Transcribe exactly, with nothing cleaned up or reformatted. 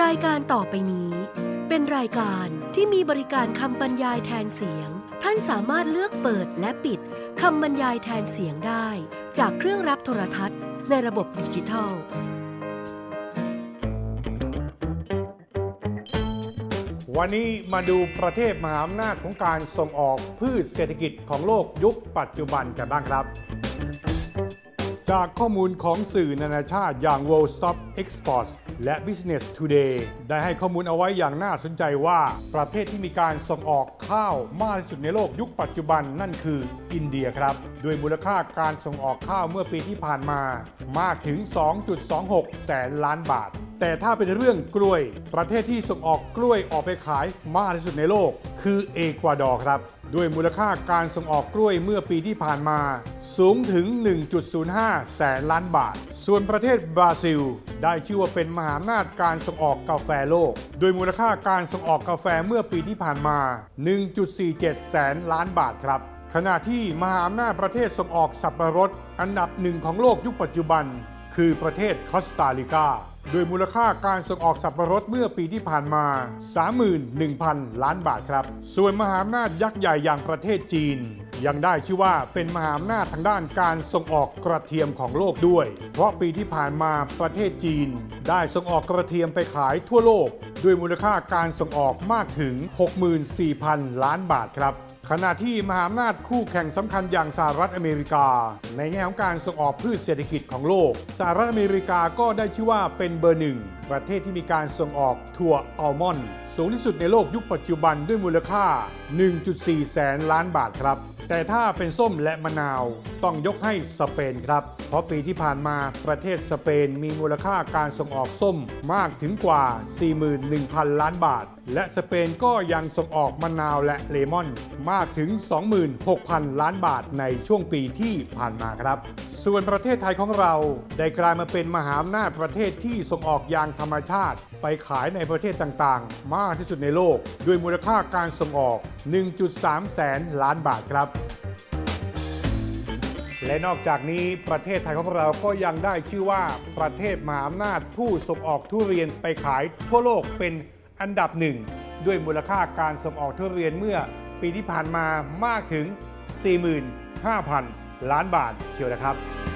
รายการต่อไปนี้เป็นรายการที่มีบริการคำบรรยายแทนเสียงท่านสามารถเลือกเปิดและปิดคำบรรยายแทนเสียงได้จากเครื่องรับโทรทัศน์ในระบบดิจิทัลวันนี้มาดูประเทศมหาอำนาจของการส่งออกพืชเศรษฐกิจของโลกยุคปัจจุบันกันบ้างครับจากข้อมูลของสื่อนานาชาติอย่าง World Stop Exports และ Business Today ได้ให้ข้อมูลเอาไว้อย่างน่าสนใจว่าประเทศที่มีการส่งออกข้าวมากที่สุดในโลกยุคปัจจุบันนั่นคืออินเดียครับด้วยมูลค่าการส่งออกข้าวเมื่อปีที่ผ่านมามากถึง สองจุดสองหก แสนล้านบาทแต่ถ้าเป็นเรื่องกล้วยประเทศที่ส่งออกกล้วยออกไปขายมากที่สุดในโลกคือเอกวาดอร์ครับด้วยมูลค่าการส่งออกกล้วยเมื่อปีที่ผ่านมาสูงถึง หนึ่งจุดศูนย์ห้า แสนล้านบาทส่วนประเทศบราซิลได้ชื่อว่าเป็นมหาอำนาจการส่งออกกาแฟโลกโดยมูลค่าการส่งออกกาแฟเมื่อปีที่ผ่านมา หนึ่งจุดสี่เจ็ด แสนล้านบาทครับขณะที่มหาอำนาจประเทศส่งออกสับปะรดอันดับหนึ่งของโลกยุคปัจจุบันคือประเทศคอสตาริกาโดยมูลค่าการส่งออกสับปะรดเมื่อปีที่ผ่านมา สามหมื่นหนึ่งพัน ล้านบาทครับส่วนมหาอำนาจยักษ์ใหญ่อย่างประเทศจีนยังได้ชื่อว่าเป็นมหาอำนาจทางด้านการส่งออกกระเทียมของโลกด้วยเพราะปีที่ผ่านมาประเทศจีนได้ส่งออกกระเทียมไปขายทั่วโลกด้วยมูลค่าการส่งออกมากถึง หกหมื่นสี่พัน ล้านบาทครับขณะที่มหาอำนาจคู่แข่งสำคัญอย่างสหรัฐอเมริกาในแง่ของการส่งออกพืชเศรษฐกิจของโลกสหรัฐอเมริกาก็ได้ชื่อว่าเป็นเบอร์หนึ่งประเทศที่มีการส่งออกถั่วอัลมอนด์สูงที่สุดในโลกยุคปัจจุบันด้วยมูลค่า หนึ่งจุดสี่ แสนล้านบาทครับแต่ถ้าเป็นส้มและมะนาวต้องยกให้สเปนครับเพราะปีที่ผ่านมาประเทศสเปนมีมูลค่าการส่งออกส้มมากถึงกว่า สี่หมื่นหนึ่งพัน ล้านบาทและสเปนก็ยังส่งออกมะนาวและเลมอนมากถึง สองหมื่นหกพัน ล้านบาทในช่วงปีที่ผ่านมาครับส่วนประเทศไทยของเราได้กลายมาเป็นมหาอำนาจประเทศที่ส่งออกยางธรรมชาติไปขายในประเทศต่างๆมากที่สุดในโลกด้วยมูลค่าการส่งออก หนึ่งจุดสาม แสนล้านบาทครับและนอกจากนี้ประเทศไทยของเราก็ยังได้ชื่อว่าประเทศมหาอำนาจผู้ส่งออกทุเรียนไปขายทั่วโลกเป็นอันดับหนึ่งด้วยมูลค่าการส่งออกทุเรียนเมื่อปีที่ผ่านมามากถึง สี่หมื่นห้าพัน ล้านบาทเชียวนะครับ